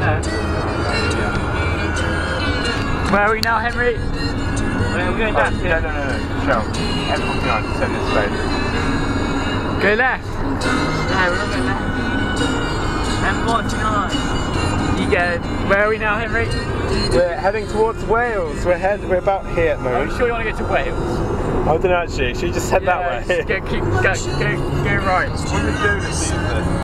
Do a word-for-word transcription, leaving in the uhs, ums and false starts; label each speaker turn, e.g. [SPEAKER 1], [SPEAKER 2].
[SPEAKER 1] there. Where are we now, Henry?
[SPEAKER 2] We're going down. No, no, no, no. Michelle. M forty-nine, send this way.
[SPEAKER 1] Go left.
[SPEAKER 2] No, we're not going left. M forty-nine.
[SPEAKER 1] You get. Where are we now, Henry?
[SPEAKER 3] We're heading towards Wales. We're head. We're about here at the
[SPEAKER 1] Are
[SPEAKER 3] moment.
[SPEAKER 1] you sure you want to get to Wales?
[SPEAKER 3] I don't know actually. Should we just head
[SPEAKER 1] Yeah,
[SPEAKER 3] that way?
[SPEAKER 1] Go, keep, go, go, go right.
[SPEAKER 2] What are we doing this evening?